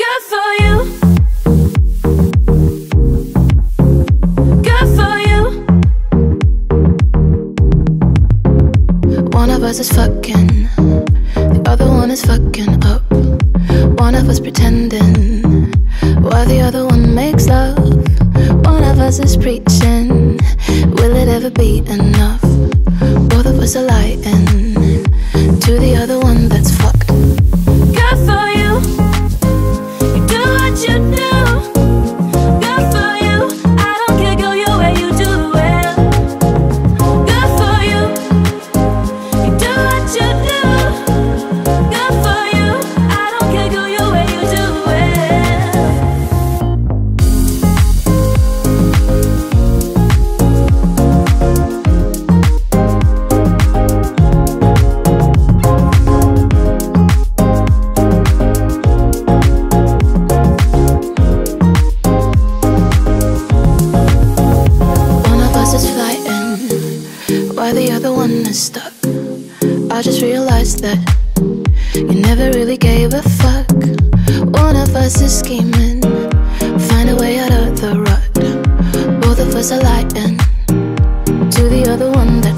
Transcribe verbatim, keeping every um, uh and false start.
Good for you. Good for you. One of us is fucking, the other one is fucking up. One of us pretending, while the other one makes love. One of us is preaching, will it ever be enough? Both of us are lying to the other one that's fucked. Good for you. You do what you do. Good for you. I don't care, go your way, you do it. Good for you. You do what you do. Good for you. I don't care, go your way, you do while the other one is stuck. I just realized that you never really gave a fuck. One of us is scheming, find a way out of the rut. Both of us are lying to the other one that